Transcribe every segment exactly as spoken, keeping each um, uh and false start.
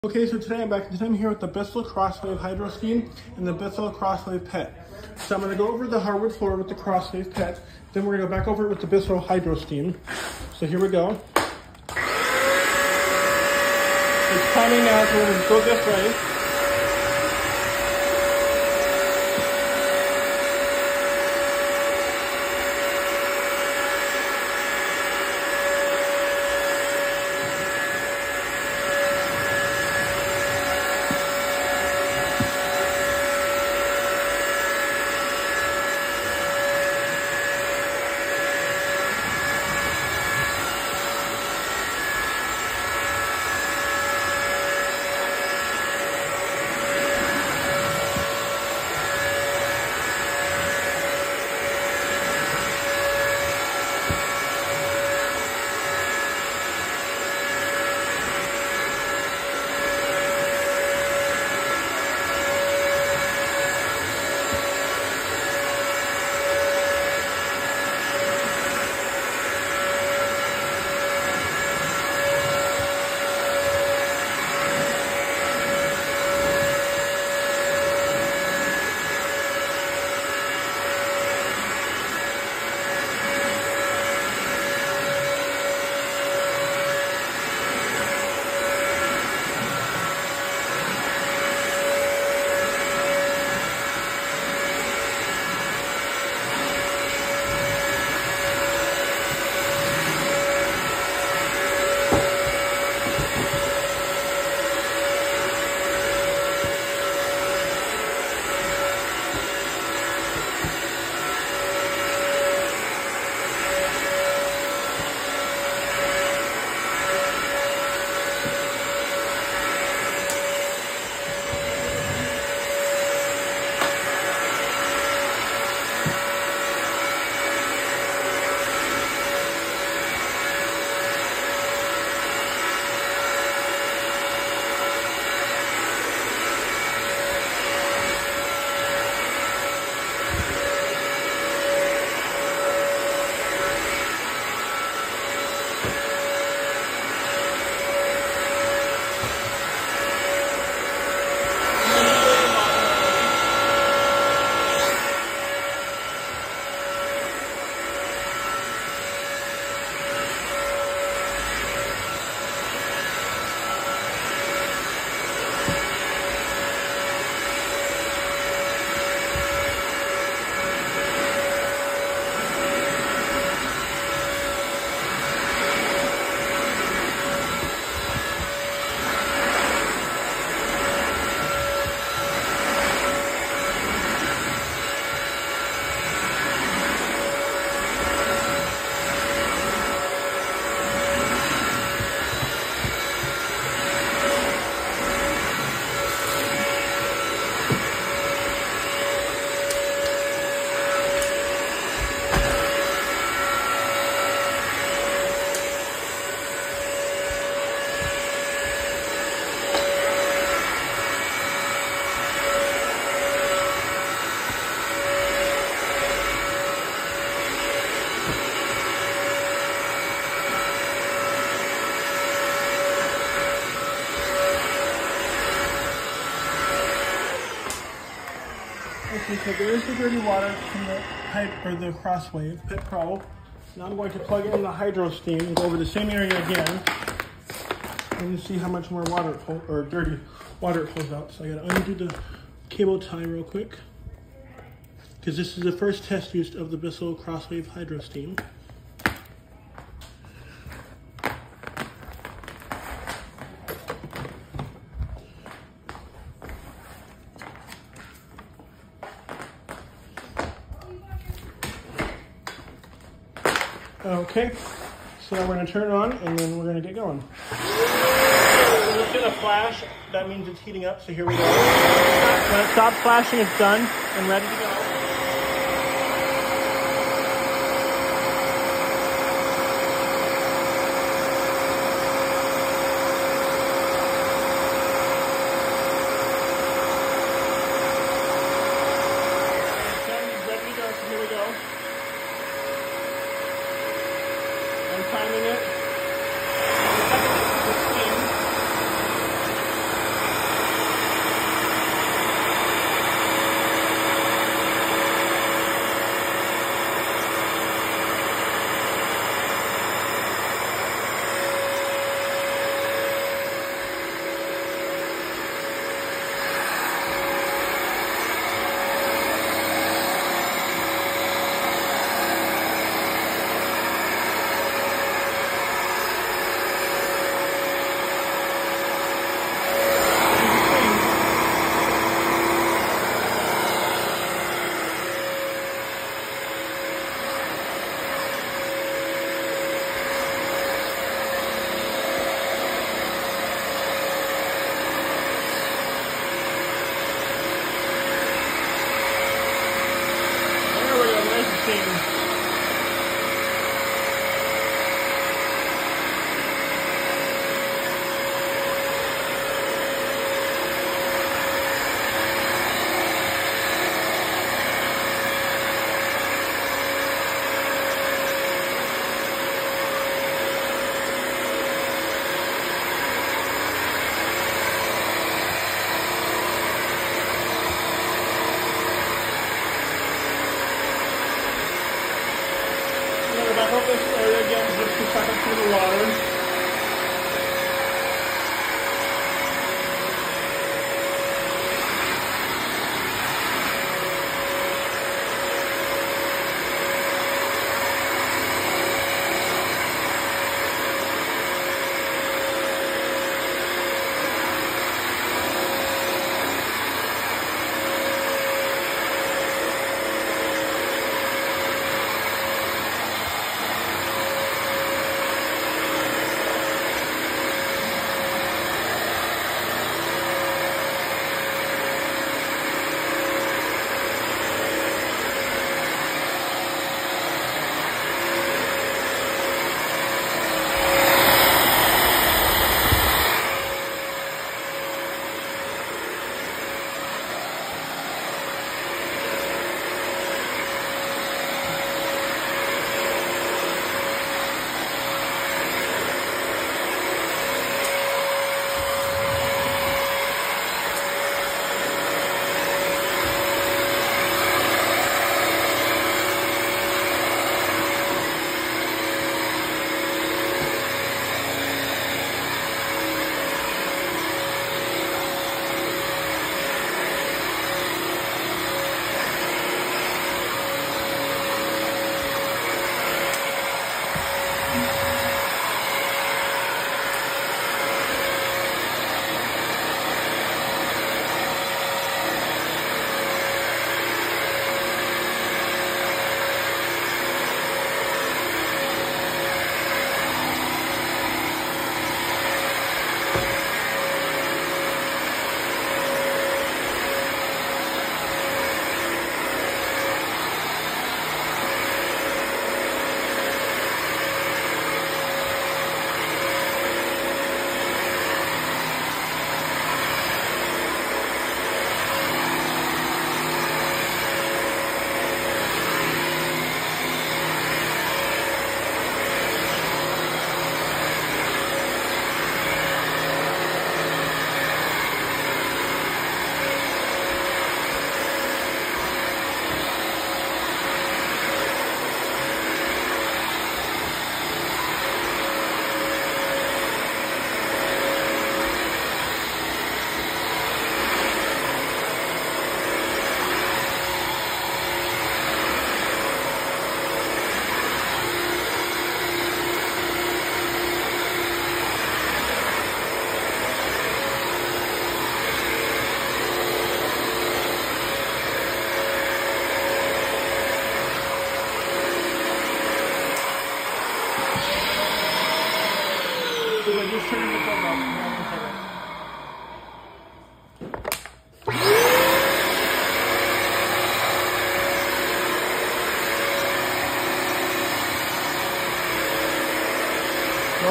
Okay, so today I'm back. Today I'm here with the Bissell Crosswave Hydro Steam and the Bissell Crosswave Pet. So I'm going to go over the hardwood floor with the Crosswave Pet. Then we're going to go back over it with the Bissell Hydro Steam. So here we go. It's timing now, so we're going to go this way. Okay, so there is the dirty water from the pipe or the Crosswave Pet Pro. Now I'm going to plug in the Hydro Steam and go over the same area again and see how much more water it pulls, or dirty water it pulls out. So I gotta undo the cable tie real quick because this is the first test use of the Bissell Crosswave Hydro Steam. Okay, so now we're going to turn it on and then we're going to get going. So it's going to flash, that means it's heating up, so here we go. When it stops flashing, it's done and ready to go. It's ready to go, so here we go. I'm timing it.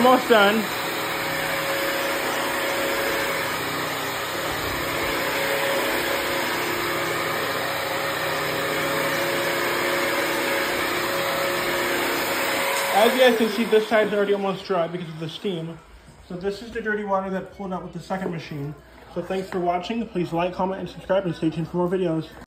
almost done. As you guys can see, this side's already almost dry because of the steam. So this is the dirty water that pulled out with the second machine. So thanks for watching. Please like, comment, and subscribe, and stay tuned for more videos.